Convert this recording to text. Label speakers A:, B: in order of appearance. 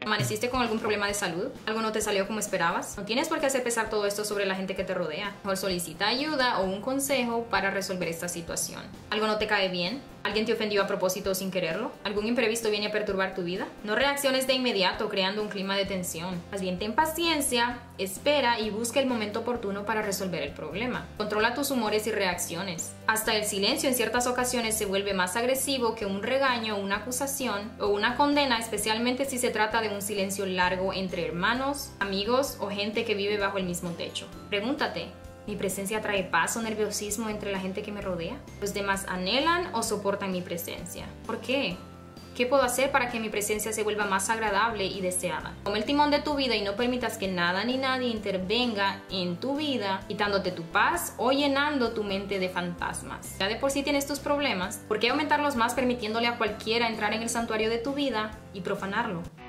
A: ¿Amaneciste con algún problema de salud? ¿Algo no te salió como esperabas? No tienes por qué hacer pesar todo esto sobre la gente que te rodea. Mejor solicita ayuda o un consejo para resolver esta situación. ¿Algo no te cae bien? ¿Alguien te ofendió a propósito o sin quererlo? ¿Algún imprevisto viene a perturbar tu vida? No reacciones de inmediato creando un clima de tensión. Más bien ten paciencia, espera y busca el momento oportuno para resolver el problema. Controla tus humores y reacciones. Hasta el silencio en ciertas ocasiones se vuelve más agresivo que un regaño, una acusación o una condena, especialmente si se trata de un silencio largo entre hermanos, amigos o gente que vive bajo el mismo techo. Pregúntate, ¿mi presencia trae paz o nerviosismo entre la gente que me rodea? ¿Los demás anhelan o soportan mi presencia? ¿Por qué? ¿Qué puedo hacer para que mi presencia se vuelva más agradable y deseada? Toma el timón de tu vida y no permitas que nada ni nadie intervenga en tu vida, quitándote tu paz o llenando tu mente de fantasmas. Ya de por sí tienes tus problemas, ¿por qué aumentarlos más permitiéndole a cualquiera entrar en el santuario de tu vida y profanarlo?